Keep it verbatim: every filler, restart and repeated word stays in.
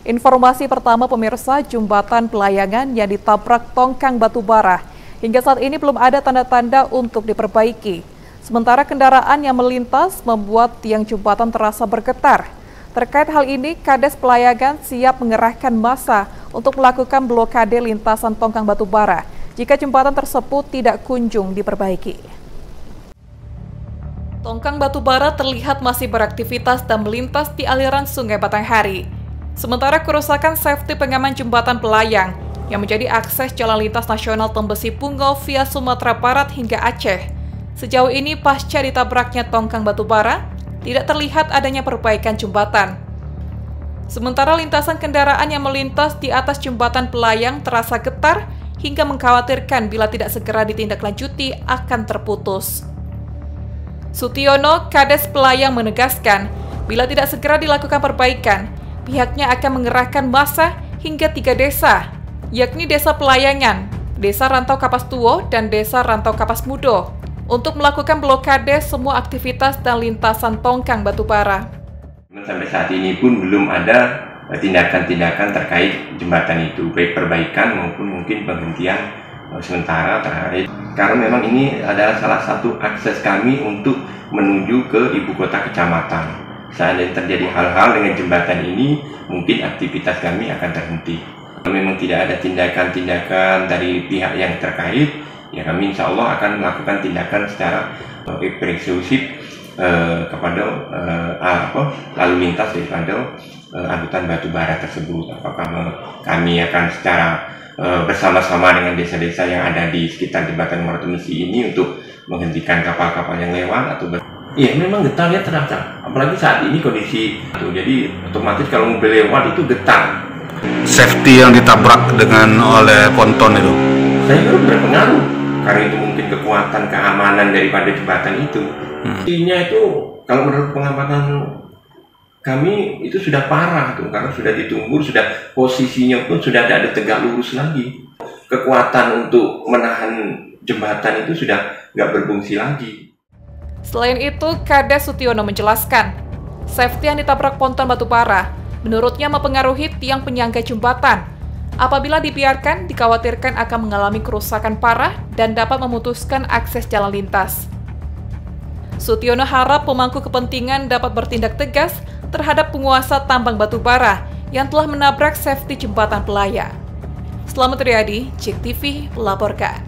Informasi pertama pemirsa, jembatan pelayangan yang ditabrak tongkang batu bara. Hingga saat ini belum ada tanda-tanda untuk diperbaiki. Sementara kendaraan yang melintas membuat tiang jembatan terasa bergetar. Terkait hal ini, Kades Pelayangan siap mengerahkan massa untuk melakukan blokade lintasan tongkang batu bara jika jembatan tersebut tidak kunjung diperbaiki. Tongkang batu bara terlihat masih beraktivitas dan melintas di aliran Sungai Batanghari. Sementara kerusakan safety pengaman jembatan pelayang yang menjadi akses jalan lintas nasional Tembesi Punggol via Sumatera Barat hingga Aceh. Sejauh ini pasca ditabraknya tongkang batu bara, tidak terlihat adanya perbaikan jembatan. Sementara lintasan kendaraan yang melintas di atas jembatan pelayang terasa getar hingga mengkhawatirkan bila tidak segera ditindaklanjuti akan terputus. Sutiono, Kades Pelayang menegaskan, bila tidak segera dilakukan perbaikan, pihaknya akan mengerahkan massa hingga tiga desa, yakni Desa Pelayangan, Desa Rantau Kapas Tuo, dan Desa Rantau Kapas Mudo, untuk melakukan blokade semua aktivitas dan lintasan tongkang batu bara. Sampai saat ini pun belum ada tindakan-tindakan terkait jembatan itu, baik perbaikan maupun mungkin penghentian sementara terkait. Karena memang ini adalah salah satu akses kami untuk menuju ke ibu kota kecamatan. Seandainya terjadi hal-hal dengan jembatan ini, mungkin aktivitas kami akan terhenti. Kalau memang tidak ada tindakan-tindakan dari pihak yang terkait, ya kami insya Allah akan melakukan tindakan secara represif eh, kepada eh, apa, lalu lintas daripada eh, angkutan batu bara tersebut. Apakah kami akan secara eh, bersama-sama dengan desa-desa yang ada di sekitar jembatan Muara Tembesi ini untuk menghentikan kapal-kapal yang lewat atau ber Iya, memang getar ya terasa. Apalagi saat ini kondisi itu, jadi otomatis kalau mobil lewat itu getar. Safety yang ditabrak dengan oleh ponton itu? Saya kira berpengaruh, karena itu mungkin kekuatan keamanan daripada jembatan itu. Hmm. Intinya itu, kalau menurut pengamatan kami itu sudah parah tuh, karena sudah ditumbur, sudah posisinya pun sudah tidak ada tegak lurus lagi. Kekuatan untuk menahan jembatan itu sudah nggak berfungsi lagi. Selain itu, Kades Sutiono menjelaskan, safety yang ditabrak ponton batu bara menurutnya mempengaruhi tiang penyangga jembatan. Apabila dibiarkan, dikhawatirkan akan mengalami kerusakan parah dan dapat memutuskan akses jalan lintas. Sutiono harap pemangku kepentingan dapat bertindak tegas terhadap penguasa tambang batu bara yang telah menabrak safety jembatan pelayang. Selamat Riyadi, Cek T V melaporkan.